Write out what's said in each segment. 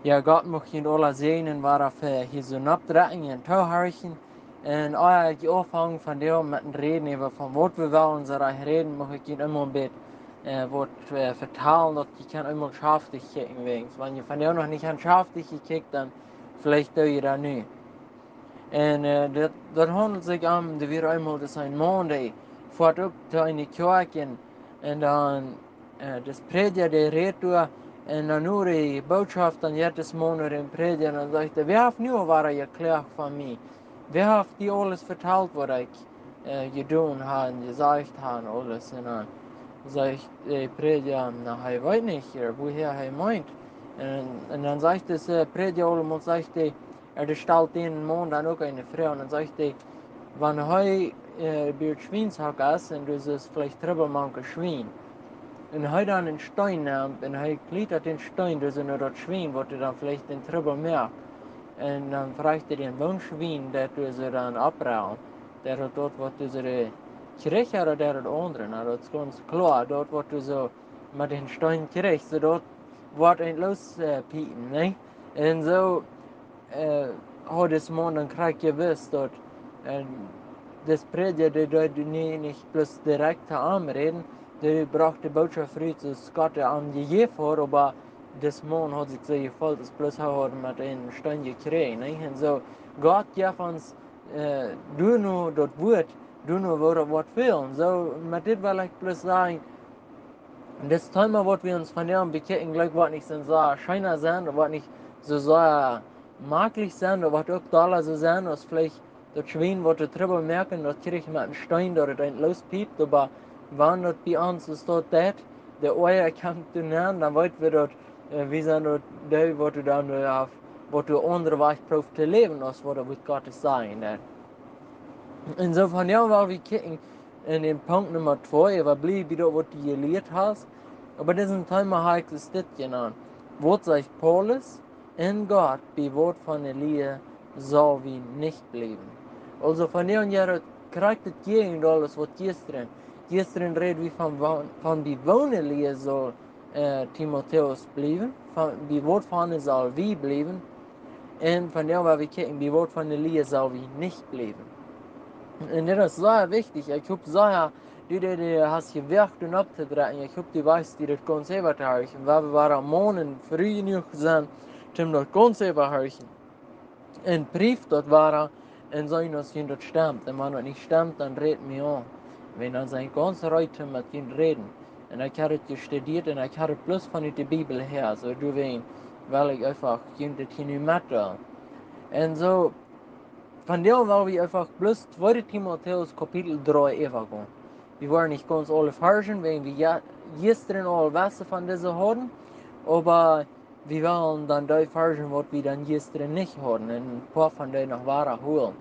Ja, Gott mag je alle segnen, waaraf je zo'n opdrachting en toeharchen. En als je afhangt van deel met een reden over van wat we willen, zo reden, mag ik je immer een beetje wat vertalen, dat je kan immer schaftig kijken wegens. Wanneer je van jou nog niet aan schaftig gekickt, dan vielleicht doe je dat nu. En dat handelt zich om de weer eenmaal de zijn maandag voort ook te in de kerk en dan das prediger de reed door en dan nu de boodschap dan jedes maand in prediger en dan zegt hij, wie heeft nu waar je klaar van mij? Wie heeft die alles verteld wat ik gedaan heb en gezegd heb alles en dan zegt de prediger, nou hij weet niet hier, woher hij meint. En dan zegt de prediger allemaal, zegt hij, stelt den man dan ook eine Frau und dann sagt hij, wenn hij bij het Schweinshak is en dus is vielleicht tribbel manke Schwein. En hij dan een Stein nimmt en hij gliedert den Stein dus in dat Schwein, wat er dan vielleicht den Tribbel merkt. En dan vraagt hij den Wohnschwein, dat dus er dan abruilt. Der hat dort, wat dus er kreeg oder der het andere. Nou, dat is ganz klar. Dort wordt dus zo met den Stein kreeg, so dort wordt een lospiepen, ne? En zo had das man dann gleich gewusst, dass das Prediger, der nicht bloß direkt anreden, der brachte die Botschaft früh zu Gott angegeben vor, aber das Mann hat sich so gefällt, dass bloß er mit einem Stein gekriegt. Ne? Und so, Gott gibt uns, du nur das Wort, du nur was will. So, mit dem will ich bloß sagen, das Thema, was wir uns von dem bekehren, gleich was nicht so schöner sein, was nicht so maglich sein, was auch da so sein, dass vielleicht das Schwein, was drüber merken, das kriege ich mit einem Stein, oder ein lospiept, aber wenn das bei uns ist, das, der Eier kommt zu nehmen, dann weiß wir dort, wie sind das, was du dann auf, was du andere Weg brauchst zu leben, als was mit Gott sagen. En zo van jou wel we kijken in Punkt Nummer 2, was blieb wieder, was du gelehrt hast. Aber diesen Thema habe ich dit genannt. Wort sagt Paulus, in Gott, die Wort von der Liebe soll wie nicht bleiben. Also von der und her kriegt es gegen alles, was gestern. Gestern redet wie von die Wohneliebe soll Timotheus bleiben, von die Wort von der soll wie bleiben. Und von der, was wir kijken, die Wort von der Liebe soll wie nicht bleiben. En dat is zeer wichtig. Ik hoop zeer die has gewerkt om op te draaien. Ik hoop die wijs die dat kon selber huizen. We waren maanden früh genoeg zijn om dat kon selber huizen. En brief dat waren en zijn als je dat stemt. En wenn dat niet stemt, dan redt me aan. Wenn dan zijn ganze Leute met je reden. En ik had het gestudeerd en ik had het plus van de Bibel her. So du weet, weil ik einfach je dat hier nu met. En zo. Von dem war wir einfach bloß 2. Timotheus Kapitel 3 übergehen. Wir waren nicht ganz alle Versen, weil wir gestern alle wissen von diesen hatten, aber wir wollen dann die Versen, was wir dann gestern nicht hatten, und ein paar von denen noch Ware holen.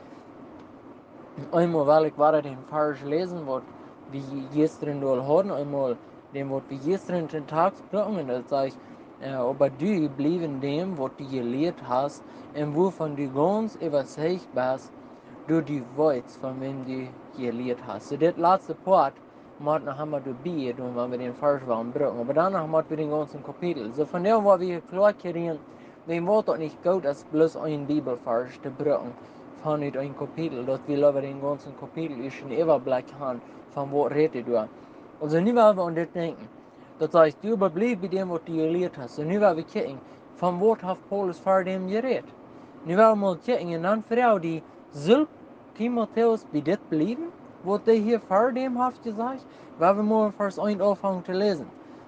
Einmal will ich den Vers lesen, was wir gestern alle hatten, einmal dem, was wir gestern den Tag sprachen, und das sage ich, aber du blieben dem, was du gelehrt hast, und wovon du ganz überzeugt bist, du die weißt, von wem du gelehrt hast. So, das letzte Part, haben wir dabei, wenn wir den Vers brauchen. Aber danach haben wir den ganzen Kapitel. So, von dem, was wir klar kriegen, dem Wort doch nicht gut, als bloß ein Bibelvers zu brauchen, von nicht ein Kapitel, dass wir über den ganzen Kapitel einen Überblick haben, von was redet du. Also, nicht mehr wir an das denken. Das heißt, du überbleibst bei dem, was du gelehrt hast. Und nu werden wir kijken, von wat hat Paulus vor dem geredet. Nu werden wir mal kijken, und dann Frau, die soll Timotheus bei dit bleiben, was der hier vor dem hat gesagt, werden wir mal Vers 1 anfangen zu lesen.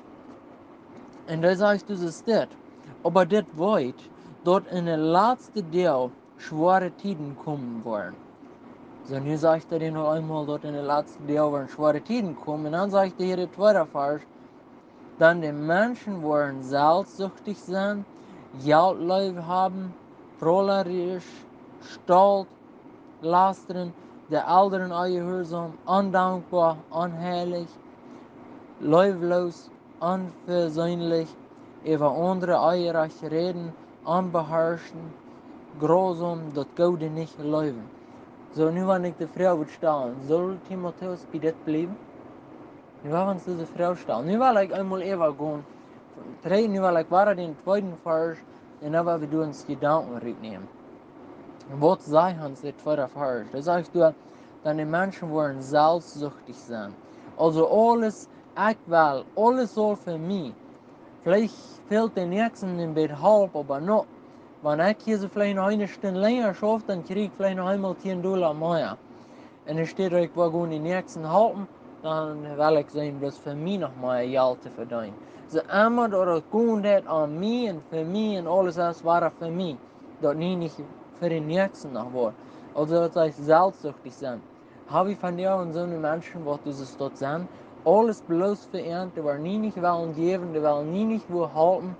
Und da sagst du, das ist das. Aber das weit, dort in der letzten Teil schwere Tiden kommen wollen. So, nu sagt er dir noch einmal, dort in der letzten Teil werden schwere Tiden kommen. Und dann sagt er hier der zweite Vers, dann die Menschen wollen selbstsüchtig sein, Geldliebe haben, prolerisch, stolz, lastern, der Älteren ungehorsam, undankbar, unheilig, lieblos, unversöhnlich, über andere ungerecht reden, unbeherrschen, grausam, das Gute nicht leben. So, nu wenn ich die Frau würde stellen, soll Timotheus bei dit bleiben? Nu will uns diese Frau stellen. Nu will ich einmal übergehen. Nu will ich den zweiten Vers En dan wat we doen is gedanken uitnemen. Wat zij ons dit verervaart. Dat sagst du, dat die Menschen worden selbstsüchtig sein. Also alles, ich will, alles soll für mich. Vielleicht fehlt den nächsten ein bisschen halb, aber noch. Wenn ich hier so vielleicht noch eine Stunde länger schaffe, dann kriege ich vielleicht noch einmal $10 mehr. Und dann steht ich will die nächsten halten, dann will ich sehen, bloß für mich noch mal Geld zu verdienen. So einmal das geht an mich und für mich und alles das war für mich. Das nicht für den nächsten noch war. Also das heißt selbstsüchtig sein. Habe ich von dir und so einen Menschen, was du es dort sein, alles bloß für ihn, die wollen nie nicht wollen geben, die wollen nie nicht wo halten.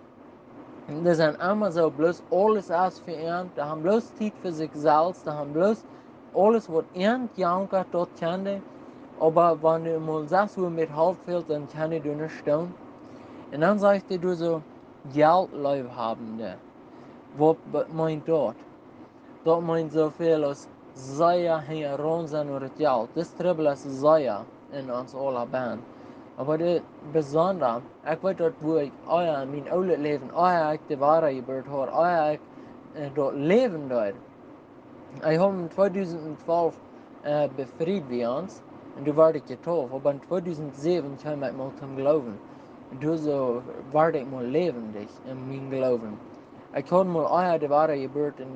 Die sind immer so bloß alles aus für ihn, die haben bloß Zeit für sich selbst, die haben bloß alles, was irgendjemand dort kennt. Aber wenn du mal sagst, wo mit Halt fehlt, dann kann ich nicht tun. Und dann sagst du so, Geldleib haben. Was meint dort? Dort meint so viel als Zaya herum sein oder Geld. Das Tribbel ist Zaya in uns aller Band. Aber das Besondere, ich weiß dort, wo ich mein oude Leben, ich die Ware gebührt habe, ich dort leben dort. Ich habe in 2012 befreit bei uns und du war ich getauft. Aber in 2007 kam ich mal zum Glauben. Und du so war ich mal lebendig in meinem Glauben. Ich habe mal die Ware gebührt in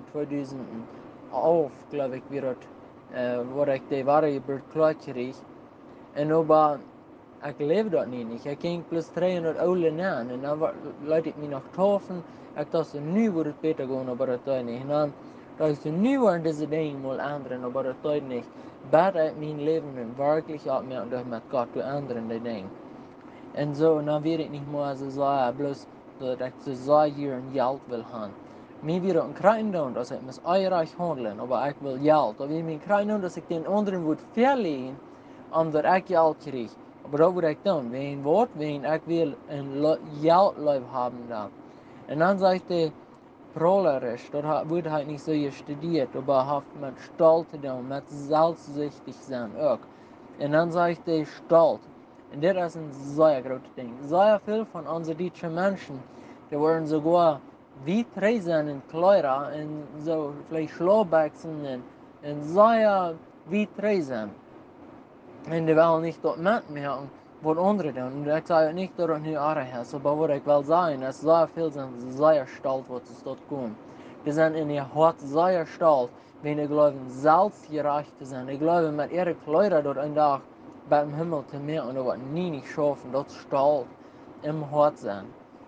2011, glaube ich, wieder, wo ich die Ware gebührt klar krieg. Und aber ich lebe dort nicht. Ich ging plus 300 Euro an. Und dann leute ich mich noch taufen. Ich dachte, nu wird es besser gehen, aber das tut nicht. Und dann dachte ich, nu waren diese Dinge mal ändern, aber das tut nicht. Bad ich mein Leben wirklich abmerken, dass mit Gott zu ändern, die Dinge. Und so, und dann wird ich nicht mehr so sagen, bloß, dass ich so sehr hier ein Geld will haben. Mir wird ein Krein tun, dass ich mit Eierreich handeln, aber ich will Geld. Aber ich will Krein tun, dass ich den anderen wird verlieren, omdat ich Geld krieg. Aber das würde ich tun. Wen Wort, wen ich will ein Geldleib haben da. Und dann sagt er, prolerisch, dort wird halt nicht so studiert, aber hat mit Stolz zu tun, mit selbstsüchtig sein auch. Und dann sagt er Stolz. Und das ist ein sehr großes Ding. Sehr viele von unseren deutschen Menschen, die werden sogar wie Träsen in Kleider und so vielleicht Schlauchbechsen und sehr wie Träsen. Und die willen niet dat met me hebben wat anderen doen. En ik zei niet dat het nu erg is, maar wat ik wil zeggen is, zeer veel zijn zeer stolz wat ze tot komen. Die zijn in ihr Hart sehr stolz, wenn die glauben, selbstgerecht zu sein. Die glauben, mit ihren Kleidern dort einen Tag beim Himmel zu merken, und was nie nicht schaffen, dort stolz im Hart sein.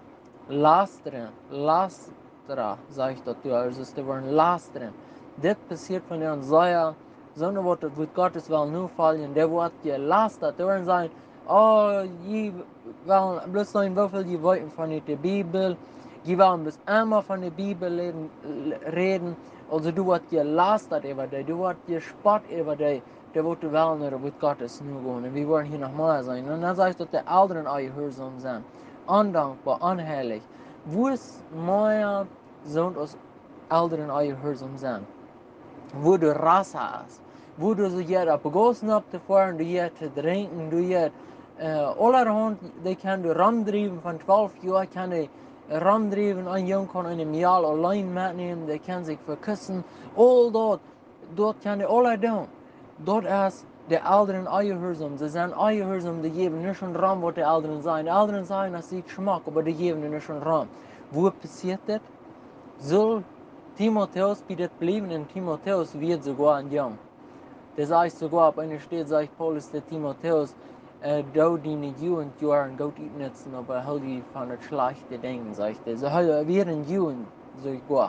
Lasteren, sage ich dazu, also die wollen lasteren. Das passiert von ihren sehr, sondern wird Gottes will nur fallen, der wird gelastet, die werden sagen, oh, die wollen bloß sagen, wie viel die wollten von der Bibel, die wollen bis einmal von der Bibel reden, also du wird gelastet über dich, du wird gespott über dich, der wird wollen, oder wird Gottes nur gehen, und wir wollen hier nochmal sein. Und dann sagst du, dass die Eltern auch gehorsam sind. Undankbar, unheilig. Wo ist mein Sohn aus Eltern gehorsam sein? Wo du Rasse hast, wo du so jeder begossen hast zu fahren, du jeder zu trinken, du jeder allerhand, die kann du rumdrieben, von 12 Jahren kann die rumdrieben, ein Junge kann einem Jahr allein mitnehmen, der kann sich verküssen, all dort kann die alle tun. Dort ist die Eltern eingehorsam, sie sind eingehorsam, die geben nicht schon Raum, was die Eltern sagen. Die Eltern sagen, das ist Geschmack, aber die geben nicht schon Raum. Wo passiert das? Soll Timotheus bei das bleiben, und Timotheus wird sogar ein Jung. Das heißt sogar, auf einer Stelle sagt Paulus der Timotheus, du deine Jugendjahren Gott nutzen, aber halt die von den schlechten Dingen, sagt er. So wir ein Jugend sogar.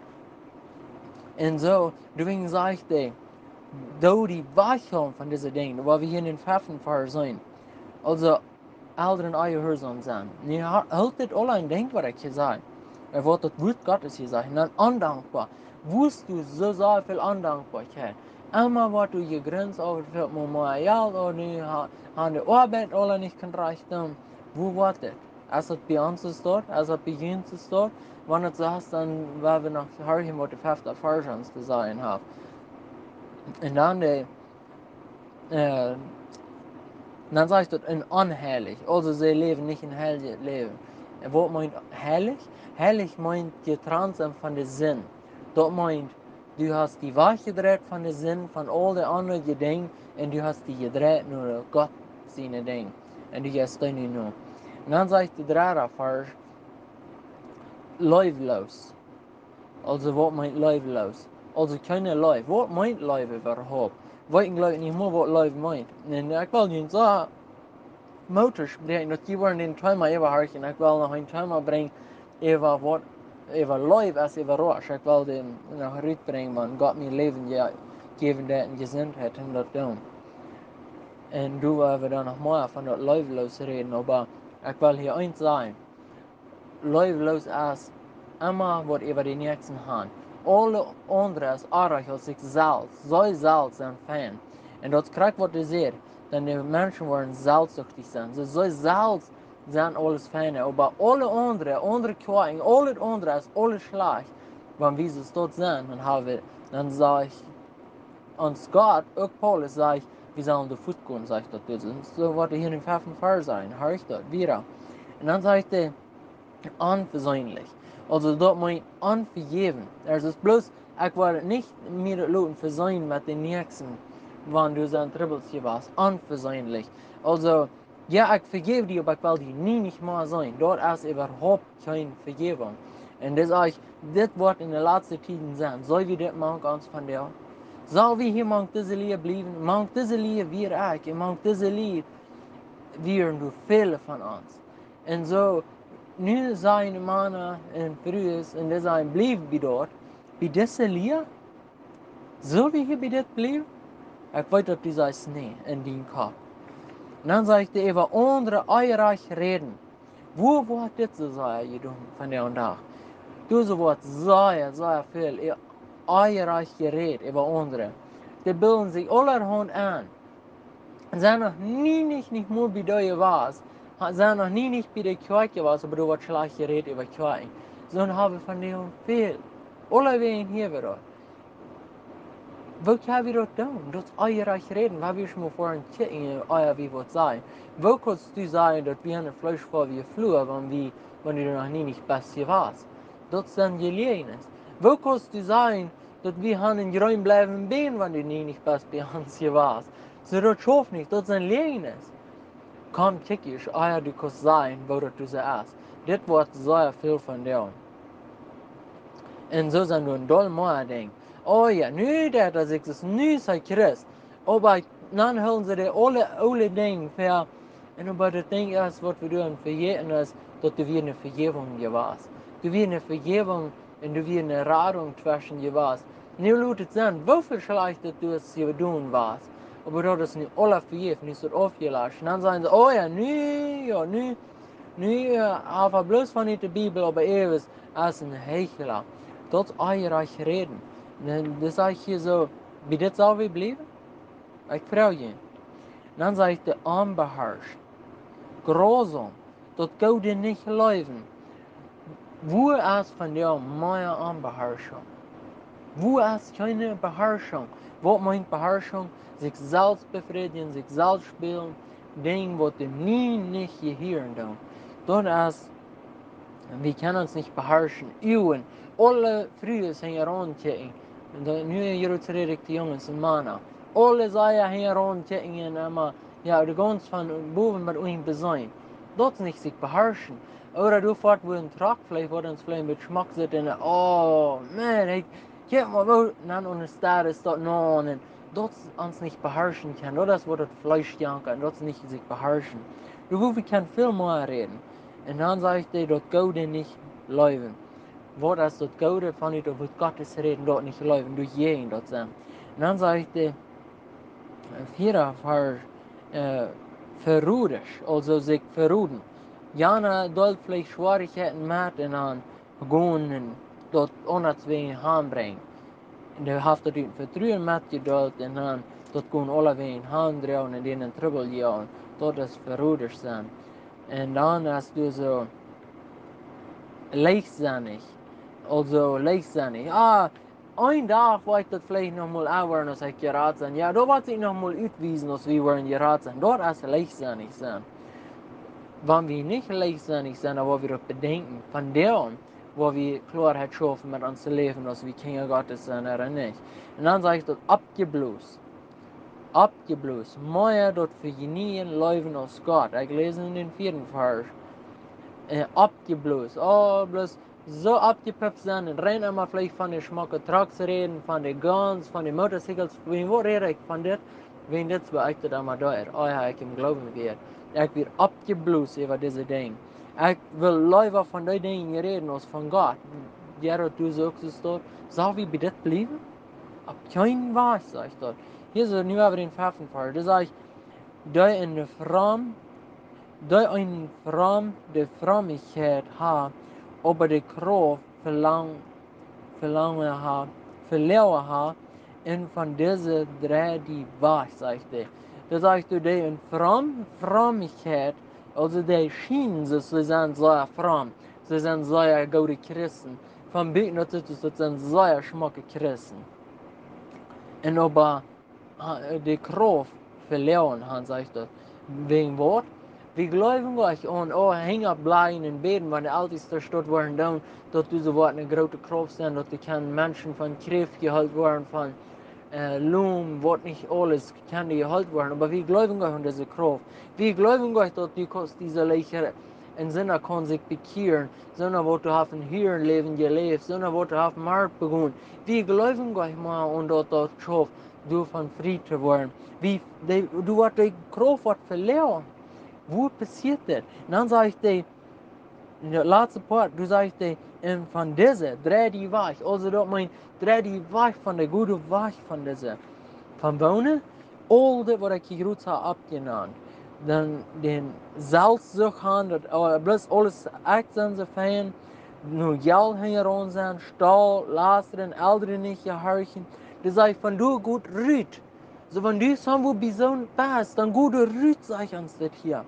Und so, deswegen sagt er, du die Weichung von diesen Dingen, weil wir hier in den Pfaffen sein. Also, Eltern eingehorsam sein. Ihr haltet allein, denkt, was ich hier sage. Er wird das Wort Gottes hier sagen. Dann undankbar. Wusst du so sehr viel Undankbarkeit? Immer, was du hier grenzt, aber für mal Geld oder nu an der Arbeit alle nicht kann reichen. Wo wird das? Ist das bei uns dort? Ist das bei uns dort? Wenn du sagst, dann werden wir noch hören, was die fünfte Version zu sagen haben. Und dann dann sagst du, ein unheilig. Also sie leben nicht ein heiliges Leben. Wat meint heilig? Heilig meint getrennt sein von der Sinn. Dat meint, du hast die Wahrheit gedreht von der Sinn, von all den anderen Dingen, und du hast die gedreht nur Gott seine Dinge. Und du gehst da nicht nur. Und dann sagt der dritte Vers, leiblos. Also, wat meint leiblos? Also, keine Leib. Wat meint Leib überhaupt? Weet ik niet meer wat Leib meint. En ik wil niet zeggen, motors brengen, dat die worden in Thema even hard. En ik wil nog een Thema brengen, even wat, even Leib als even roos. Ik wil die nog uitbrengen, man. God mijn leven ja, geven dat en gezondheid om dat doen. En doen we dan nog meer van dat leiblos reden. Maar ik wil hier eens zeggen. Leiblos als immer wat über die nächsten hand. Alle anderen aardig als zich zelf. Zij zelf zijn fan. En dat krijgt wat je zegt. Dan de mensen worden zelfzuchtig zijn. Dus zij zelf zijn alles fan. Maar alle andere kwijting, alle andere is alles slecht. Wanneer we zo tot zijn, dan zeg ik, ons God, ook Paulus, zeg we zullen de voet gaan, zeg ik dat dus. Zo wat hier in 5 vers zijn, hoor ik dat, weer. En dan zegt hij, onverzoenlijk. Also dat meint unvergeben. Er ist bloß, ich will nicht mehr Leuten versöhnen mit den Nächsten, wenn du so ein Tribbelchen warst. Unversöhnlich. Also, ja, ich vergebe dir, aber ich will dir nie nicht mehr sein. Dort ist überhaupt keine Vergebung. Und das wird in den letzten Tiden sein. Soll wir das machen, ganz von dir? Soll wir hier manch diese Liebe bleiben? Manch diese Liebe wir ich. Manch diese Liebe wir nur viele von uns. Und so, nu zijn mannen en vrouwen en die zijn blijven bij dort. Bij deze leer? Zullen we hier bij dit blijven? Ik weet dat die zei nee in die kop. En dan zei ik de even andere eierreich reden. Wo wordt dit zo zei je doen van de dag? Dus wordt zeer veel eierreich geredet über andere. Die bilden sich allerhand an. Zijn nog niet meer bij de was. Zijn nog niet bij de Kirche was, aber du wordt schlecht geredet über Kirche. Sondern haben von denen viel. Alle wegen hier wieder. Wo kann wir das tun? Das ist euer reden. Was wir schon mal vorhin checken, euer wie wird sein. Wo kannst du sagen, dass wir eine Fleisch vor wie Flur, wenn du noch nicht besser warst? Das ist dann Gelegenheit. Wo kannst du sagen, dass wir einen Geräum bleiben bin, wenn du nicht besser bei uns warst? So, das schafft nicht, das ist ein Gelegenheit. Komm, check ich, du kannst sagen, wo du sagst. Das wird sehr viel von dir. En zo zijn we dol mooi ding. Oh ja, nu dat ik dus nu zei Christ. Maar dan hullen ze de alle dingen ver. En aber das Ding ist, was wir tun, vergeten ist, dass du wie eine Vergebung gewast. Du wie eine Vergebung und du wie eine Radung zwischen gewast. Nu laat het zijn, wofür schlecht dat du es hier doen warst. Aber dat is niet alle vergeven, niet zo aufgelassen. Dan zijn ze, oh ja, nu, aber bloß von nicht der Bibel, aber ewig als ein Heuchler. Dat is eierreich reden. En dan zeg ik hier zo, bij dit zal we blijven? Ik vraag je. Dan zeg ik de onbeheerscht. Grausam. Dat gaat je niet leven. Wo ist von dir meine Unbeherrschung? Wo ist keine Beherrschung? Was meint Beherrschung? Sich selbst befriedigen, sich selbst spielen, Dinge, was du nie nicht gehören tun. Das ist, wir können uns nicht beherrschen. Üben. Alle früher sind heranchecken. Nu jetzt rede ich die Jungs und Männer. Alle sagen heranchecken, aber ja, du kannst von boven mit ihm besein. Das ist nicht sich beherrschen. Oder du fährst wo ein Truck vielleicht, wo uns vielleicht mit Schmack sitzt und oh man, ich geh mal wo, dann und es da ist dort noch und das uns nicht beherrschen kann. Das ist, wo das Fleisch janken, das ist nicht sich beherrschen. Du kannst viel mehr reden. Und dann sage ich dir, das geht dir nicht leben. Wat als dat gouden van u over Gottes reden dort nicht leuven, du jeden dort zijn. Und dann sage ich dir, vier Vers, verrudisch, also sich verruden. Jana dort vielleicht Schwierigkeiten mit und dann gehen und dort unnötig heranbringen. Und du hast dort Vertrauen mitgeduld und dann dort gehen alle wegen heranbringen und denen Trouble jagen. Dort ist verrudisch sein. Und dann hast du so leichtsinnig. Also leichtsinnig. Ein Tag war ich das vielleicht noch mal anwären, als ich gerat sein. Ja, da wird sich noch mal utwiesen, als wir waren gerat sein. Dort ist leichtsinnig sein. wann wir nicht leichtsinnig sind, aber wir bedenken, von der an, wo wir Klarheit schaffen mit uns Leben, dass wir Kinder Gottes sind oder nicht. Und dann sage ich dort, abgeblost, mehr dort für genien Leben aus Gott. Ich lese in den 4. Vers. Abgeblost, oh, bloß so abgepeppt sein und rein einmal vielleicht von den schmucken Trucks reden, von den Guns, von den Motorcycles, wo rede ich von das? Wenn das beachtet einmal da ist, oh ja, ich im Glauben wird. Ich wird abgeblost über diese Dinge. Ich will lieber von den Dingen reden als von Gott. Gerhard, du sagst es dort, soll wie bei das bleiben? Ab keinen Weiß, sag ich dort. Hier ist nu aber den 5. Vers, da sag ich, da in der Fram, da ein Fram der Frömmigkeit ha, aber die Kraft verlangen ha, verloren ha, und von dieser drei die Wahrheit, sagt er. Da sagt er, die in Frömmigkeit, also die schienen sich, sie sind sehr fromm, sie sind sehr gute Christen. Von Bieten dazu, sie sind sehr schmucke Christen. Und aber die Kraft verloren haben, sagt er. Wegen was? Wir glauben gleich an, oh, hängen bleiben in Beten, wenn die Ältesten dort waren, dann, dort diese Worte eine große Kraft sind, dort die können Menschen von Kräft gehalten werden, von Loom, was nicht alles kann gehalten werden. Aber wir glauben gleich an diese Kraft. Wir glauben gleich, dass diese Leicher in Sinne kann sich bekehren, sondern was du hast hier ein Leben gelebt, sondern was du hast Markt begonnen. Wir glauben gleich mal und dort schafft, du von Frieden werden. Du hast die Kraft verloren. Wo passiert das? Und dann sage ich dir, in der letzten Part, du sagst dir, von dieser, dreh die weg. Also das meint, dreh die weg von der guten Weg von dieser. Von wohnen, all das, was ich gerade habe, abgenannt. Dann den Salzsucht haben, bloß alles echt sind sie fein, nur Geld heran sein, Stahl, Lastern, Ältere nicht gehorchen. Das sage ich, von du gut rüht. So, wenn du so wo Bison passt, dann gut rüht, sag ich uns das hier.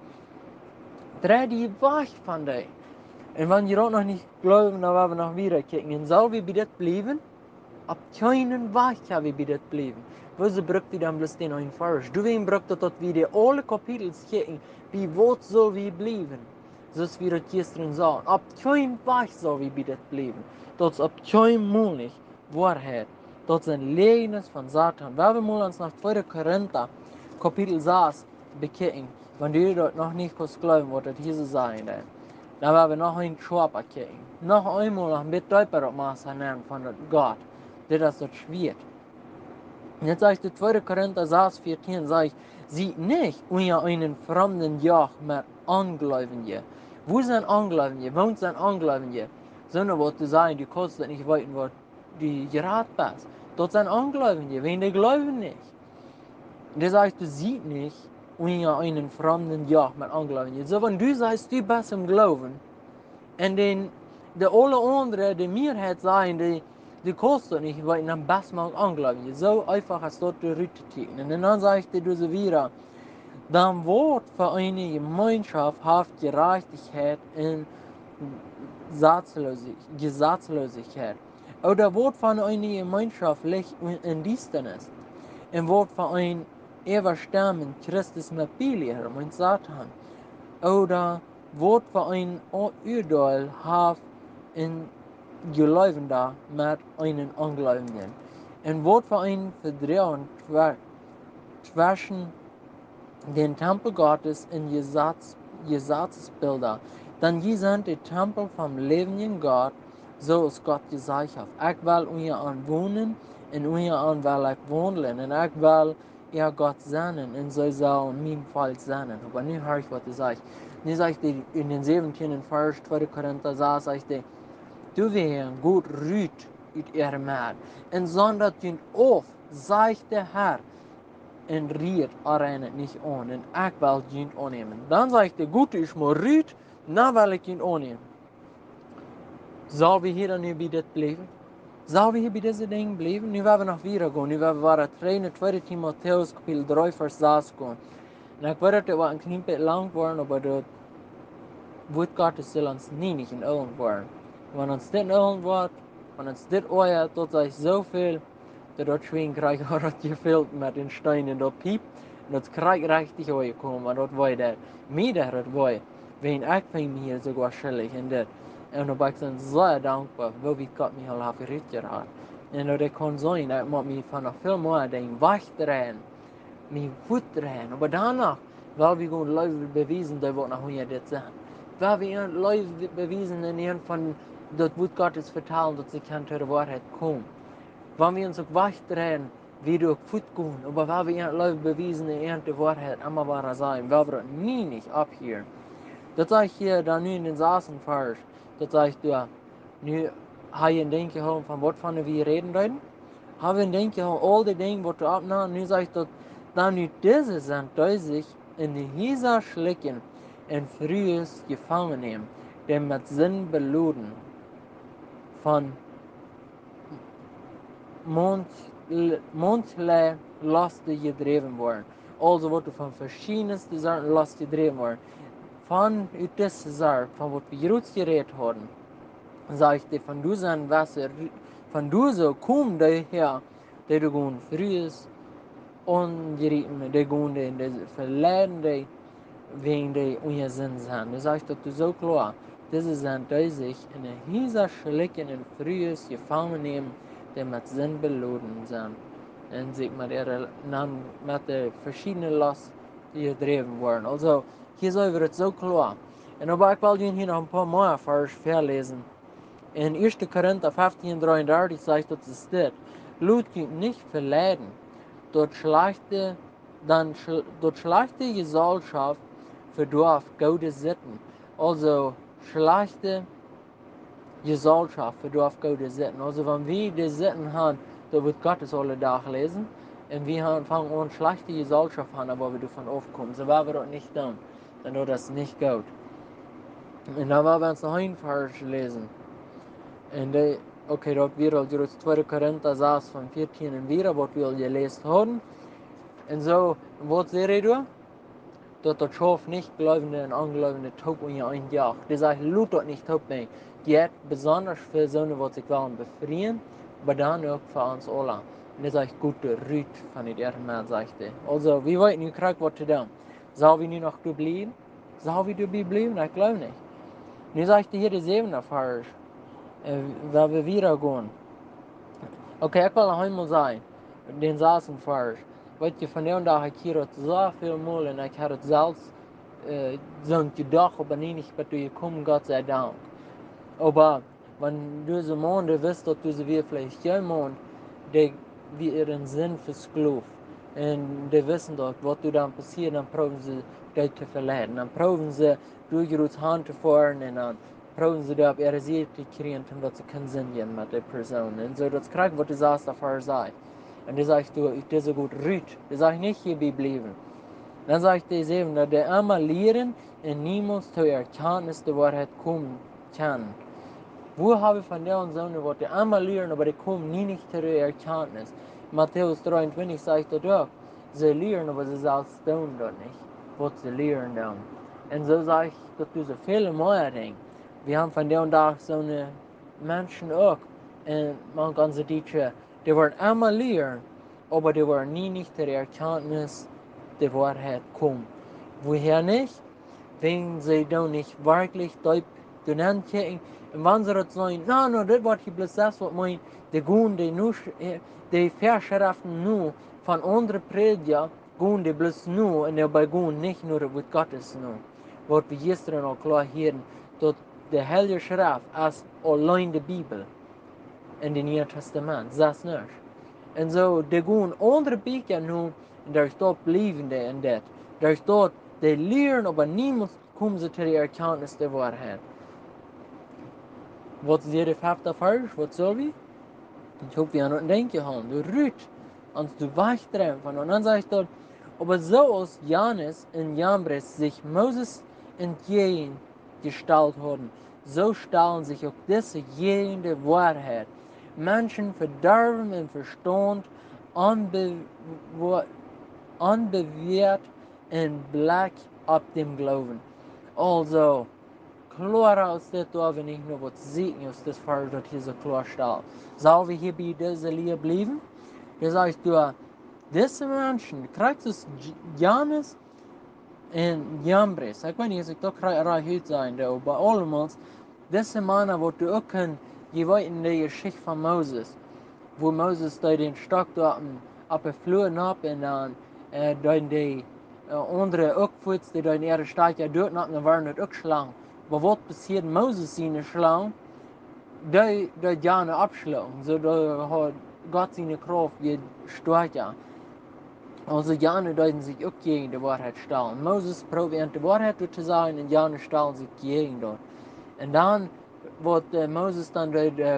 Dreh die weg von dir. Und wenn ihr auch noch nicht glauben, dann werden wir noch wieder kicken. Und soll wir bei das bleiben? Ab keinen Weg kann wir bei das bleiben. Wieso braucht ihr dann bloß den einen Vers? Du wen braucht das wieder alle Kapitel kicken, wie was soll wir bleiben? So ist wie das gestern sagen. Ab keinen Weg soll wir bei das bleiben. Das ist ab keinem Mal nicht Wahrheit. Das sind Leugnis von Satan. Wenn wir mal uns nach 2. Korinther Kapitel 6 bekicken, wenn du dort noch nicht glauben, was das hier so sein wird. Dan hebben we nog een schwaper kijken. Nog eenmaal nog een beetje dieper op ons gaan van Gott. Dit is het schwierig. Jetzt sage ich, der 2. Korinther 6,14 sage ich, sieht nicht unter einen fremden Joch mit Angläubigen. Wo sind Angläubige? Wo sind Angläubige? Sondern was du sagen, du kannst das nicht weiten, was du gerade bist. Dort sind Angläubige, wenn die glauben nicht. Und das heißt, du siehst nicht unter einen fremden Joch mit Angläubigen. So, wenn du sagst, du bist im Glauben, und den, alle anderen, die Mehrheit sagen, die kosten nicht, weil ich am besten mal anglauben. So einfach als dort die Rüte ticken. Und dann sage ich dir so wieder, dann Wort für eine Gemeinschaft hat Gerechtigkeit und Gesetzlosigkeit. Oder Wort von einer Gemeinschaft liegt in Dienstnis. Ein Wort von ein Everstammen Christus mit Bilier, mein Satan. Oder Wort für ein Urteil hat in Gläubender mit einem Ungläubigen. Ein Wort für ein Verdrehen zwischen den Tempel Gottes und Gesetzesbilder. Denn je sind die Tempel vom lebenden Gott, so ist Gott gesagt hat. Ich will euch anwohnen und euch an will ich wohnen. Und ich will ihr Gott sein und so soll mein Volk sein. Aber nun höre ich, was er sagt. Nu sagt er in den 17. Vers 2. Korinther 6, sagt er, du wirst gut rüht uit ihre Maat. En zonder dient of, sagt der Herr, en riet er nicht an. En ik wil dient aannemen. Dan zegt er, gut, ich mal rüht, dan wil ik dient aannemen. Zal we hier dan nu bij dit blijven? Zal we hier bij deze dingen blijven? Nu werden we nog weer gaan. Nu werden we naar 2. Timotheus, kapitel 3, vers 6 gaan. En ik weet dat het wat een klein beetje lang worden, maar dat wordt Gottes zal ons niet in ogen worden. Wenn uns dit in ogen wordt, wenn uns dit ooit, dat is zoveel, dat dat schwing krijgt, had dat gevuld met een steen in dat piep. En dat krijgt richtig ooit komen, maar dat wil dat. Minder dat wil. Wen ik vind me hier sogar schuldig in dit. En dan ben ik dan zeer dankbaar voor wie God mij al heeft gehad. En dat kan zijn dat ik me van nog veel meer den wegdraaien, me voet draaien. Maar daarna wil we gewoon Leute bewijzen, dat we nach hoe je dit zijn. Wil we Leute bewijzen in een van dat woord Gottes vertalen, dat ze kan ter waarheid komen. Wanneer we ons ook wegdraaien, wie du ook voet gaan, maar wil we Leute bewijzen in de waarheid, allemaal waar zijn, wil we dat niet abhieren. Dat zeg je dan nu in den Saasenfahrt, dat zeg du, nu heb je een denkje gehad van wat van we reden reden. Heb je een denkje gehad, al die dingen wat du abnaam, nu zeg ik dat, dan nu deze zijn thuis in de Hisa schlikken en frühes gevangen nehmen, den met zin beluden, van mondlei lasten gedreven worden. Also wat du van verschiedenste Sachen last gedreven worden. Van uit deze zaak, van wat we hier geredet hebben, zeg ik dir, van du zijn Wasser, van du zo kom de her, de du gewoon frühes ongeriepen, de gewoon de verleiden, de wegen de onzin zijn. Dus zeg ik dat du zo klar, deze zijn duizig in een hiezer schlikken en frühes gevangen nemen, die met zin beladen zijn. En zich met de verschillende last die gedreven worden. Also, hier zijn we het zo klar. En dan ik wel hier nog een paar meer vers verlezen. In 1. Korinther 15:33 sagt dat es dit. Lut nicht verleiden durch schlechte Gesellschaft verdorf gute Sitten. Also schlechte Gesellschaft verdorf gute Sitten. Also wenn wir die Sitten haben, da wird Gottes alle Tag lesen. Und wir fangen an schlechte Gesellschaft an, aber wir davon aufkommen. So werden wir das nicht tun. Dann wird das nicht gut. Und dann werden wir uns noch ein Vers lesen. En de, oké, dat weer al door 2 Korinther 6 van 14 en weer, wat we al gelezen hadden. En zo, wat zei hij door? Dat dat schaf niet gelovende en ongelovende taub in je einjacht. Die zegt, loot dat niet taub mee. Die heeft besonders veel zonen wat zich willen befrieren, maar dan ook voor ons allen. En dat is echt gute Rüt van het eerste maal, zegt hij. Also, wie weet nu krijg wat te doen. Zal we nu nog blijven? Zal we erbij blijven? Ik geloof niet. Nu zegt hij hier de 7e vers. Waar we weer gaan. Oké, ik wil nog eenmaal zeggen, den saßen vers. Weet je, van de dag ik hier het zoveel mal en ik had het zelfs zo'n gedacht, aber niet bij je komen, Gott sei Dank. Aber wenn diese Monde wisst, dass diese wir vielleicht jemand, der wie ihren Sinn versklavt. Und die wissen dort, was du dann passiert, dann proben sie dich zu verleiden. Dann proben sie durch ihre Hand zu fahren und dann proben sie da auf ihre Seite zu kriegen, was sie können singen mit der Person. Und so, das kriegt, was du sagst, davor sei. Und die sagst du, ich dir so gut rüht. Die sag ich nicht hierbei bleiben. Dann sagt er eben, dass der einmal lehren und niemals zur Erkenntnis der Wahrheit kommen kann. Wo habe ich von der und so eine Worte einmal lehren, aber die kommen nie nicht zur Erkenntnis. Matthäus 23 sagt das auch. Sie lehren, aber sie selbst tun das nicht, was sie lehren dann. Und so sage ich, dass du so viele mehr Dinge. Wir haben von der und da so eine Menschen auch. Und man kann sie sagen, die wollen einmal lehren, aber die wollen nie nicht zur Erkenntnis der Wahrheit kommen. Woher nicht? Wenn sie dann nicht wirklich deutlich kijken. En wanneer ze dat zijn, nou, dit wordt je bloß das, wat mijn, de gaan de verschriften nu, van andere prediger, gaan de bloß nu, en daarbij gaan niet nur wat Gottes nu. Wat we gisteren al klaar heren, dat de Heilige Schrift als alleen de Bibel, in het Nieuwe Testament, dat is niet. En zo, de gaan andere bijken nu, en daar staat blijvende in dit. Daar staat, de leren, maar niemand komt ze ter erkennis der waarheid. Wat is de 5e vers? Wat zal we? Ich hoffe, wir haben noch ein Denken haben. Du rüht, ans du wegtreffen. Und dann sagt er, aber so als Janis in Jambres sich Moses entgegengestellt haben, so stellen sich auch diese jene der Wahrheit. Menschen verderben im Verstand, unbewehrt und Blick ab dem Glauben. Also, klar aus dit door we niet nog wat zien als dit vers dat hier zo klaar staat. Zal we hier bij deze leer blijven? Je zegt du, deze mensen, krijgt es Janus En jambres, ik weet niet of ik toch raar uit zijn, maar allemaal, deze mannen wat du ook kan, je weet in de geschichte van Moses, wo Moses da den Stock da ab der Flur ab und dann dann die andere ook voets die dan ihre Stock ja dort nach dann waren het ook schlang. Aber was passiert Moses seine schlang? Die gerne abschlagen, so da hat Gott seine Kraft wie stark ja. Also Jane deuten sich auch gegen die Wahrheit stellen. Moses probiert die Wahrheit zu sagen und Jane stellen sich gegen dort. Und dann wird Moses dann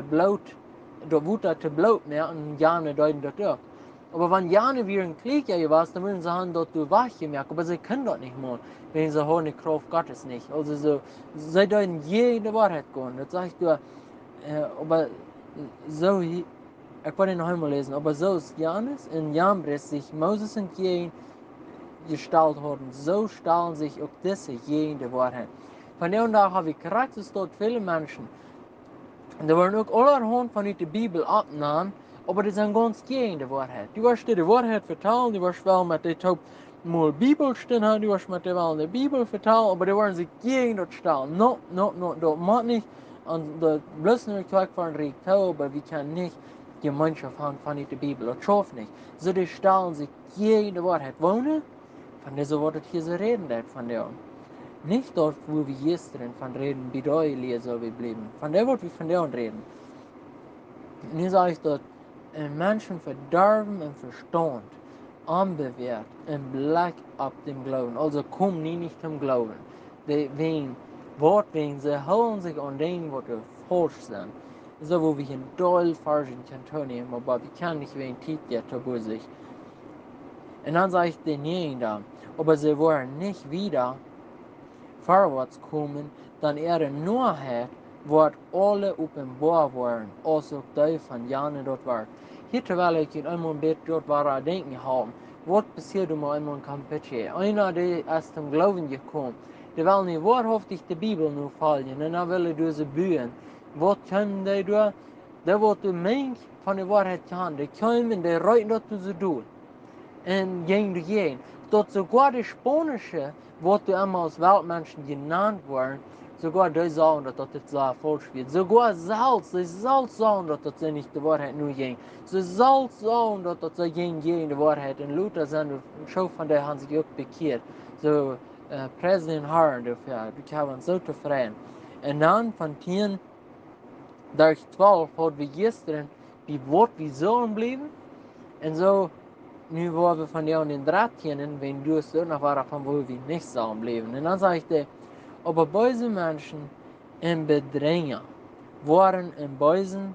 dort Wutter zu Blut mehr und Jane deuten dort auch. Aber wenn Jane wieder ein Krieger war, dann würden sie haben dort die Wahrheit gemerkt, aber sie können dort nicht mehr, wenn sie haben die Kraft Gottes nicht. Also so, sie deuten jede Wahrheit gehen. Das sagst du, aber so ik wil het nog eenmaal lezen. Aber so ist Janes und Jambres sich Moses entgegengestalt haben, so stellen sich auch diese gegen die Wahrheit. Von der und da habe ich gemerkt, dass dort viele Menschen, die wollen auch allerhand von der Bibel abnehmen, aber die sind ganz gegen die Wahrheit. Die wirst dir die Wahrheit vertellen, die wirst wel mit der Top mal Bibel stehen haben, die wirst mit der wel in der Bibel vertellen, aber die wollen sich gegen das stellen. No, das macht nicht. Und das bloß nur Zeug von Rektor, aber wir können nicht Gemeinschaft haben von der Bibel. Das schafft nicht. So die stellen sich gegen die Wahrheit. Wohnen? Von dieser Worte hier so reden, von der. Nicht dort, wo wir gestern von reden, bei der Elie soll wir bleiben. Von der Wort wir von der reden. Und hier sage ich dort, Menschen verderben im Verstand, unbewährt, im Blick ab dem Glauben. Also kommen die nicht zum Glauben. Wegen Wort, wegen sie holen sich an dem, was falsch sind. So, wo wir in doll falschen können nehmen, aber wir können nicht wegen Titel zu sich. Und dann sage ich denjenigen da, aber sie wollen nicht wieder vorwärts kommen, dann ihre Neuheit wordt alle openbaar worden, als ook die van Jane dort war. Hier terwijl ik in een beetje dort war aan denken haben, wat passiert mir einmal in Kampeche? Einer, der aus dem Glauben gekommen, die will nicht wahrhaftig die Bibel nur fallen, und dann will er sie bühen. Was können die tun? Die wird die Menge von der Wahrheit haben, die kommen, die reiten dort zu tun. Und gegen die gehen. Dort sogar die Spanische, wo du einmal als Weltmenschen genannt wurden, sogar die sagen, dass das so falsch wird. Sogar die Salz sagen, dass das nicht die Wahrheit nur ging. Sie Salz sagen, dass das gegen die Wahrheit. Und Luther sind schon von der haben sich auch bekehrt. So, Präsident Harren dafür, die haben so zufrieden. Und dann von 10 durch 12 hat wir gestern, wie Wort wie sollen bleiben. Und so, nu waren wir von der und den 13, wenn du es noch war, von wo wir nicht sollen bleiben. Und dann sage ich dir, aber böse Menschen in Bedrängen waren in bösen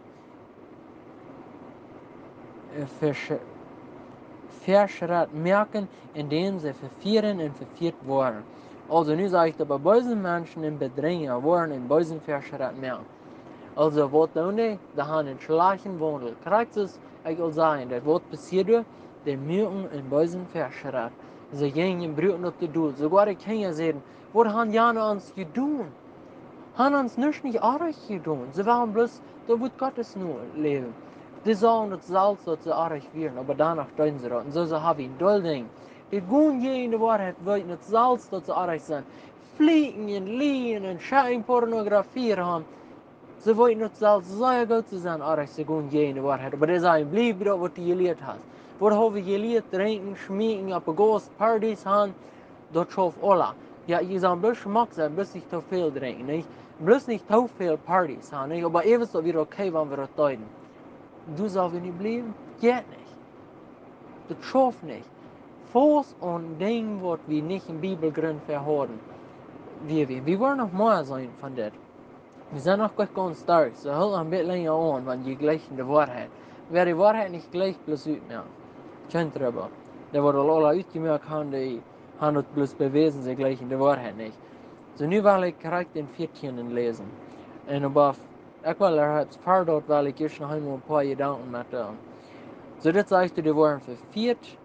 Verschritt merken, indem sie verführen und verführt wurden. Also nu sage ich dir, aber böse Menschen in Bedrängen waren in bösen Verschritt merken. Also wat doen die? Die gaan een slagen wandel. Krijgt es, ik wil zeggen, dat wat passiert, die moeten in buizen verschritt. Ze gingen bruten op de doel. Sogar ik kan je zeggen, wat haben Jana uns gedaan? Haben uns nicht arg gedaan. Sie waren bloß, da wird Gottes nur leben. Die sagen, das Salz, dass sie arg werden, aber danach tun sie das. Und so haben wir ein Duldding. Die gehen in die Wahrheit, wollen das Salz, dass sie arg sind. Fliegen und liegen und Scheinpornografie haben. Ze wollen nicht zelfs sehr gut zu sein, als sie gehen in die Wahrheit. Aber die sagen, bleib doch, was du gelehrt hast. Wat haben wir gelehrt? Trinken, schmieden, auf Ghost, Partys haben, das schafft alle. Ja, je zou bloß Geschmack sein, bloß nicht zu viel trinken, nicht? Bloß nicht zu viel Partys haben, nicht? Aber eben so wieder okay, wenn wir das deuten. Du sollst nicht bleiben? Geht nicht. Das schafft nicht. Fuß und Ding, was wir nicht in Bibelgrund verhören. Wir wollen noch mehr sein von das. Wir sind noch ganz stark, so halt noch ein bisschen länger an, wenn je gleich in der Wahrheit. Wer die Wahrheit nicht gleich bloß utmerkt, kennt ihr aber. Der wurde alle uitgemerkt haben, die haben das bloß bewiesen, sie gleich in der Wahrheit nicht. So nu will ich direkt den 14. lesen. Und aber, ich will es dort, weil ich erst noch einmal ein paar Gedanken mit so das sagst du, die waren verführt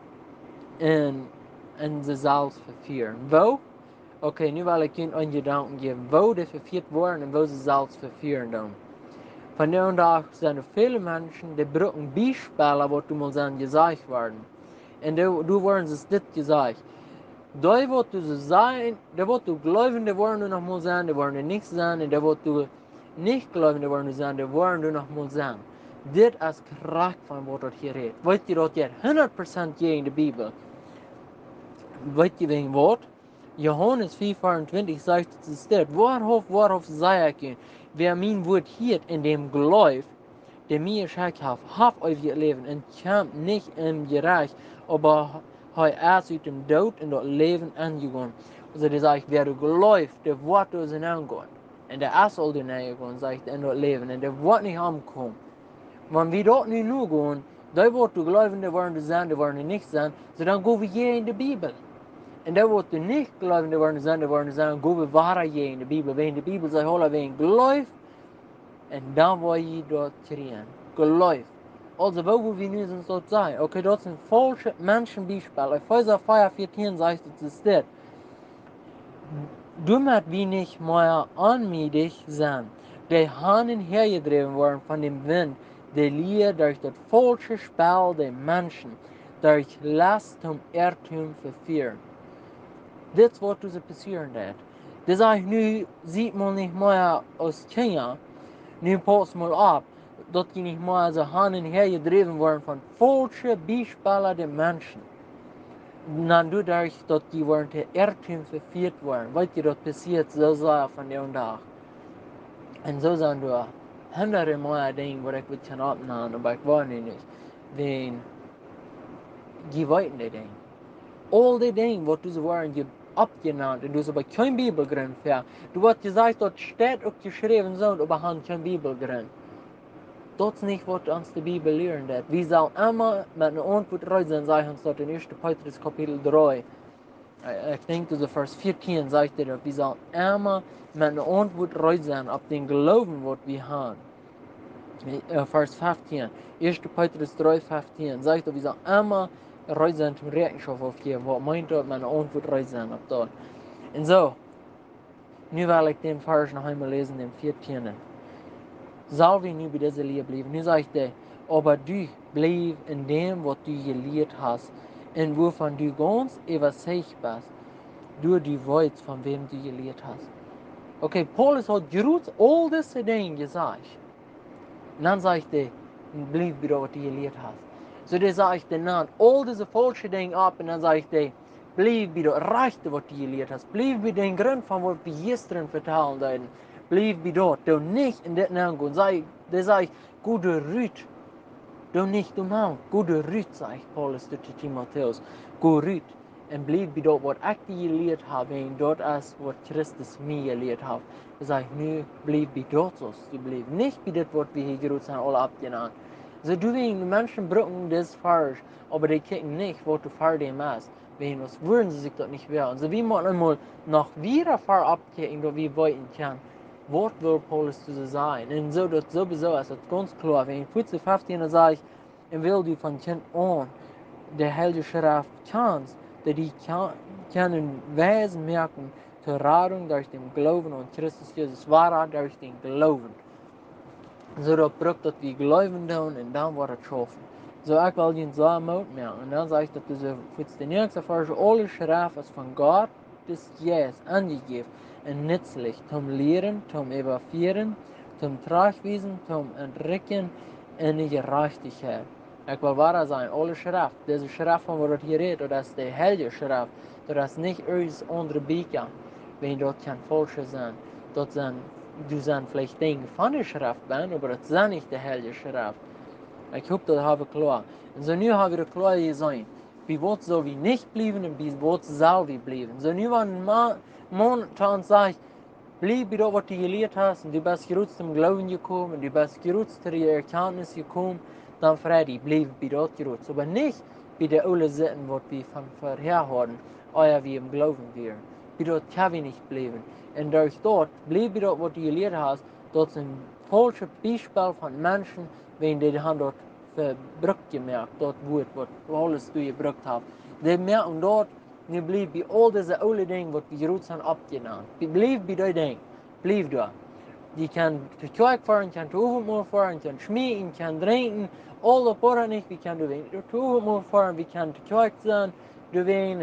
und sie Salz verführen. Wo? Okay, nu wil ik je een gedanken geven. Wo die verführt worden und wo sie Salz verführen dann. Von der und da sind viele Menschen, die brauchen Beispiele, was du mal gesagt worden. Und du worden es dit gesagt. Da wat du sein, da wat du glauben, da wollen du noch mal sein, da wollen du nicht sein, und da wat du nicht glauben, da wollen du sein, da wollen du noch mal sein. Dit is kracht van wat dat hier heet. Weet je dat je 100% je in de Bibel? Weet je wegen wat? Johannes 4,24 sagt es dit. Waarhof zei ik je? Wer mijn woord hiert in dem geloof, der mir geschickt hat, hat euer Leben und kommt nicht im Gericht, aber hat erst aus dem Tod in das Leben angegangen. Also das sagt, wer du geläuft, der wird das angehen. Und der ist all den angegangen, sagt in das Leben, und der wird nicht ankommen. Wenn wir dort nicht nur gehen, da wird du glauben, der werden sein, der werden nicht sein, so dann gehen wir hier in die Bibel. Und da wird du nicht glauben, der werden sein, gehen wir weiter hier in die Bibel. Wenn die Bibel sagt, hola, wen geläuft, en dan word je dat creëren. Geloof. Also, wo wir nu sind, so sein. Okay, das sind falsche Menschenbeispiele. Epheser 4,14 sagt es das. Du möcht wie nicht mehr anmietig sein. Die Hahnen hergedreven worden von dem Wind, die Lier durch das falsche Spiel der Menschen, durch Last zum Irrtum verführen. Das wird uns passieren. Das sage ich nu, sieht man nicht mehr aus Kenia. Nu pas mal ab, dat die nicht mal so hin und her gedreven worden von falschen Beispielen der Menschen. Dann dadurch, dass die worden der Irrtum verführt worden. Weißt du, das passiert so sehr von dem Tag. Und so sind da hunderte Mal Dinge, wo ich kann abnehmen, aber ich weiß nicht. Wenn die weiten die Dinge. All die Dinge, was du so waren, abgenannt und du so bei kein Bibelgrund für. Du hast gesagt, dort steht auch geschrieben so, aber haben kein Bibelgrund. Dat is niet wat ons de Bibel leert. We zullen immer met een antwoord reizen, zeggen ze in 1. Petrus kapitel 3. Ik denk dat vers 14 zegt dat we zullen immer met een antwoord reizen op den geloven wat we hebben. Vers 15. 1. Petrus 3, 15 zegt dat we zullen immer reizen zum Rechenschaft aufgeben. Wat meint dat met een antwoord reizen op dat? En zo, nu wil ik den vers nog einmal lesen, den 14. Zal wir nu bei dieser Liebe bleiben? Nu sagt er, aber du bleib in dem, was du gelehrt hast, und wovon du ganz überzeugt bist, durch die Waut, von wem du gelehrt hast. Okay, Paulus hat gerut all diese Dinge gesagt. Und dann sagt er, bleib bei dem, was du gelehrt hast. So der sagt er, dann all diese falschen Dinge ab, und dann sagt er, bleib bei dem Rechten, was du gelehrt hast. Bleib bei dem Grund, von was wir gestern vertellen haben. Bleib bei dort, du nicht in das Namen. Der sagt, gute Rüt, du nicht du Mann, gute Rüt, sagt Paulus zu Timotheus, gute Rüt. Und bleib bei dort, was ich dir gelehrt habe, und dort ist, was Christus mir gelehrt hat. Er sagt, nu, bleib bei dort, du bleib nicht bei dem, was wir hier gerut haben, alle abgenannt. So, du wegen die Menschen brücken das falsch, aber die kicken nicht, was du für dem hast. Wegen was würden sie sich dort nicht wehren. So, wie man einmal nach wieder fahr abkicken, dass wir weiten können. Was will Paulus zu sein? Und so, dat sowieso ist das ganz klar. Wenn ich 15 sage, ich will du von Kind an der Heilige Schrift kannst, dass die können Wesen merken, zur Rettung durch den Glauben an Christus Jesus war durch den Glauben. So, dat braucht dat wir Glauben tun und dann wird es schaffen. So, ich will den so Mut merken. Und dann sage ich, dass diese 15 Vers, alle Schrift ist von Gott des Jesus angegeben. Und nützlich zum Lehren, zum Überführen, zum Tragweisen, zum Entricken in die Gerechtigkeit. Ich will wahr sein, alle Schrift, diese Schrift, von der hier redet, das ist die Heilige Schrift, das ist nicht irgendein andere Bücher, wenn dort kein falsche sein. Dort sind, vielleicht Dinge von der Schrift, aber das sind nicht die Heilige Schrift. Ich hoffe, das habe ich klar. Und so nu habe ich klar gesehen, wie wird so wie nicht bleiben und wie wird soll wie bleiben. So nu waren momentan sagt, bleib bei dem, was du gelehrt hast, und du bist gerutzt zum Glauben gekommen, und du bist gerutzt zu der Erkenntnis gekommen, dann Freddy, bleib bei dort gerutzt. Aber nicht bei der alle Sitten, was wir von vorher hatten, euer wie im Glauben wären. Bei dort kann wir nicht bleiben. Und durch dort, bleib bei dort, was du gelehrt hast, dort sind falsche Beispiele von Menschen, wenn die haben dort verbrückt gemerkt, dort Wort, was alles du gebrückt hast. Die merken dort, nu bleib bij al deze oude dingen wat we gerooid zijn opgedaan. Blijf bij die dingen. Blijf daar. Je kan te kijk fahren, kan te overmoe fahren, kan schmieden, kan drinken. Alle porren niet, we kan doen. Te overmoe fahren, we kan te kijk zijn, doen en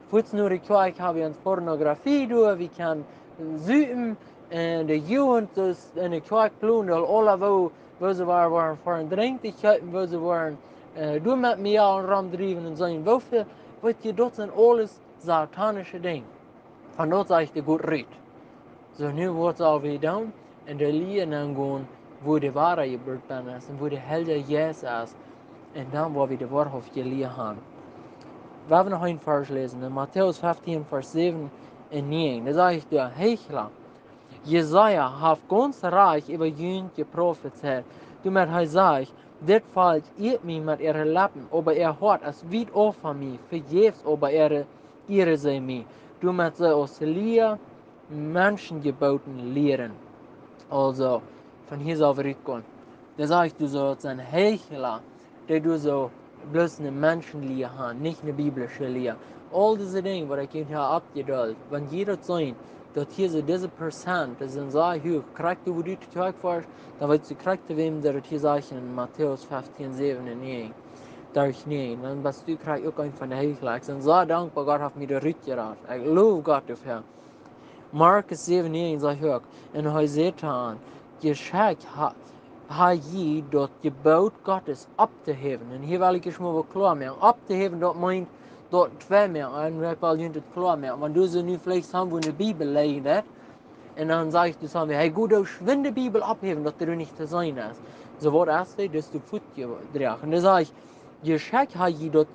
Voets nu de kijk hebben ons pornografie doen, we kan zoeken en de jugend dus in de kijk plunderen, alle wo ze waren voor een drinktigheid, wo ze waren doen met mij al ramdrijven en zijn wofür, wat je dat zijn alles satanische dingen. Van dat zeg ik de goed reed. Zo nu wordt het alweer gedaan en de lieden dan gaan wo de ware gebeurd ben is en wo de helder Jezus is en dan waar we de waarheid geleerd hebben. We hebben nog een vers lezen in Matthäus 15 vers 7 en 9. Da sage ich dir, Heuchler, Jesaja hat ganz reich über jüngst geprophezeit. Du mit hij sagt, dit valt ihr mir mit ihren Lippen, aber hört es weit auf von mir, vergebens aber ihre sei mir. Du mit sie aus Lehr Menschengeboten lehren. Also, von hier soll wir gehen. Da sage ich, du sollst ein Heuchler, der du so bloß eine Menschenlehre haben, nicht eine biblische Lehre. All diese Dinge, was ich hier abgeduldet, wenn jeder sagt, dass hier so diese Prozent, das sind so hoch, kriegt du, wo du die Tag fährst, dann wird sie kriegt du wem, der hier sagt in Matthäus 15, 7 und 9. Durch 9, dann bist du kriegst auch ein von der Heuchler. Ich bin so dankbar, Gott hat mir da rückgebracht. Ich lobe Gott dafür. Markus 7, 9 sagt ook, en hij zegt aan, geschenkt ha je dat gebod Gottes op te heffen. En hier wil ik eens maar wat klaar maken. Op te heffen, dat meint, dat twee meer. En ik wil je het klaar maken. Want du ze nu vielleicht haben, wo in de Bibel lezen dat. En dan zeg ik dus aan, hey goed, dus wenn de Bibel opheffen, dat er niet te zijn is. So wat is dat, dus de voet dragen. En dan zeg ik, geschenkt ha je dat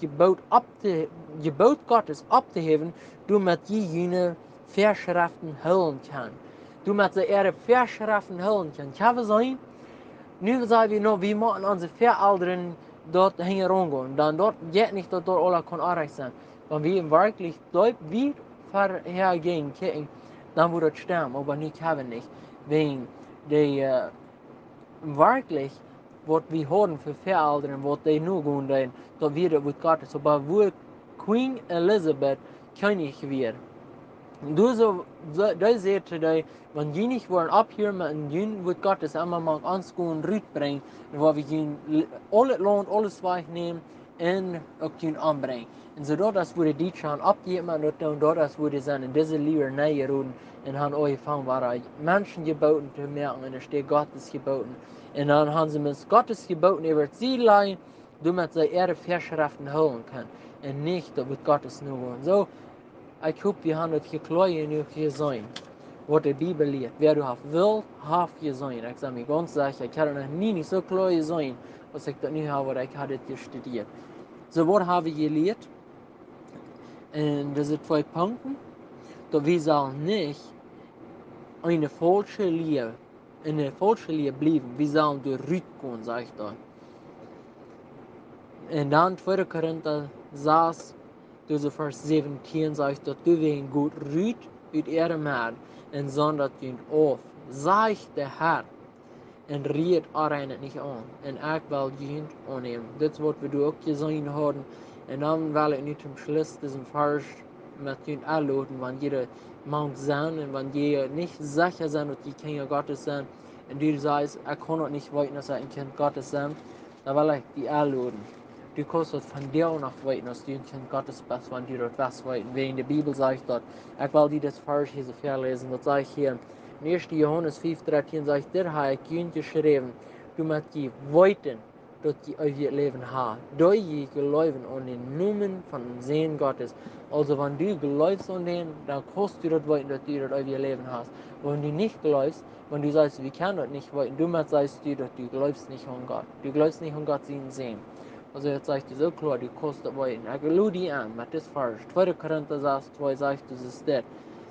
gebod Gottes op te heffen, door met jene Verschriften hullen kann. Du mit ihre Verschriften hullen kann. Kann es sein? Nu sagen wir noch, wir machen unsere Verälteren dort herumgehen. Dann dort geht nicht, dass dort alle kann erreicht sein. Wenn wir wirklich dort wie vorhergehen können, dann wird es stimmen, aber nicht haben nicht. Wegen der wirklich, was wir haben für Verälteren, was die nur gehen, dass wir das mit Gott ist. Aber wo Queen Elizabeth König wird, du seht today, wenn die nicht wollen abhören, und die wird Gott das einmal mal ans Gehen rütbringen, wo wir ihn alles Land, alles wegnehmen und auch ihn anbringen. Und so das wurde die schon abgeben und das wurde sein, in diese Lieder näher reden und haben euch gefangen, war Menschen geboten zu merken, und es steht Gottes geboten. Und dann haben sie mit Gottes geboten über sie leihen, damit sie ihre Verschriften holen können. Und nicht, damit Gottes nur wollen. So, ich hoffe, wir haben het gekloeien nu gezien. Wat de Bibel leert. Wer du wil, heeft gezien. Ik zeg me ganz sicher, ik had nog nie so klar gezien, als ik dat nu habe, wat ik had het gestudeerd. So, wat hebben we geleerd? Und das sind zwei Punkte. Da wir sollen nicht eine falsche Lehre bleiben. Wir sollen durch Rückgehen, sag ich da. Und dann 2. Korinther 6, dus vers 17 sagt, dat du wegen gut rüht uit ihre Maat en zonder het auf. Zegt de Herr en riet het niet aan. En ik wil je aannemen. Dit is wat we ook gezien hebben. En dan wil ik nu zum Schluss diesen vers met je aanloten, want jeder mag zijn en want je niet sicher zijn dat je Kinder Gottes zijn. En du sagst, ik kan het niet weten dat ik een Kind Gottes zijn. Dan wil ik die aanloten. Du kannst von dir auch noch weiten, dass du ein Kind Gottes bist, wenn du dort was weiten. Wie in der Bibel sagt dort, ich will dir das Vers hier so verlesen, das sage ich hier. In 1. Johannes 5,13 sagt, der habe ich ihnen geschrieben, du musst die weiten, dass die euer Leben haben. Durch die Glauben an den Namen von dem Sohn Gottes. Also wenn du glaubst an den, dann kannst du das weiten, dass du das euer Leben hast. Wenn du nicht glaubst, wenn du sagst, wir können das nicht weiten, du sagst du, dass du glaubst nicht an Gott. Du glaubst nicht an Gott, seinen Sohn. Also jetzt sage ich dir so klar, die kostet weiten. Ich lade die an mit das Vers. 2. Korinther 6, 2 sagt, das ist das.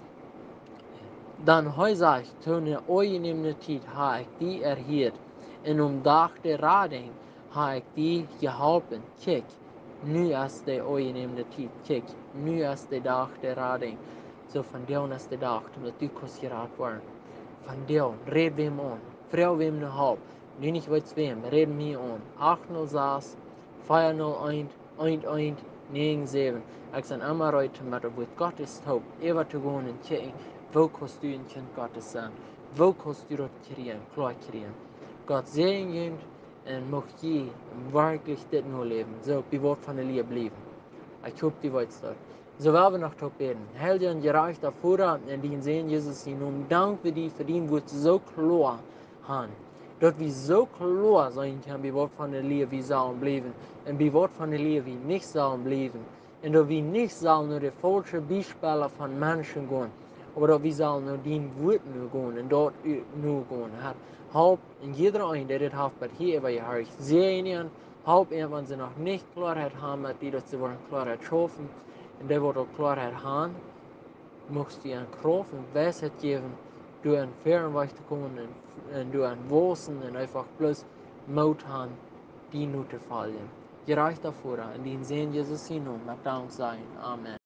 Dann sagt, toen in euer Zeit habe ich die erhielt. Und Dach der Rading habe ich die geholpen. Kijk, nu ist der euer Zeit. Kijk, nu ist der Dach der Rading. So von dir ist der Dach, damit du kannst geraten werden. Von dir, red wem an. Frau wem ne Halb. Nu nicht weiß wem, red mir an. 806 401 11 97. Ik zijn allemaal uit met wat God is hoop. Even te gaan en kijken, wo kannst du een kind Gottes zijn? Wo kannst du dat klar kriegen? Gott sehen je en mocht je wirklich dit nur leben. So, wie wordt van de Liebe bleiben. Ich hoffe, die weiß das. So werden wir noch tot beten. Heilige und gerechter Vater, in den Sehen Jesus in Namen, dank für die Wort so klar haben. Dass wir so klar sein können, wie Wort von der Liebe wie sollen bleiben. Und wie Wort von der Liebe wie nicht sollen bleiben. Und dass wir nicht sollen nur die falschen Beispiele von Menschen gehen. Aber dass wir sollen nur den Wort nur gehen und dort nur gehen. Halb in jeder ein, der das hat, bei hier über ihr Herr sehen. Halb wenn sie noch nicht Klarheit haben, die das sie wollen Klarheit schaffen. En dat wordt ook Klarheit haben, mocht je een Kraft und Weisheit geben, durch einen fairen Weg zu kommen und durch ein Wosen und einfach bloß Mut haben, die nur zu fallen. Gereicht davor, in den Sehen Jesus hin und mit Dank sein. Amen.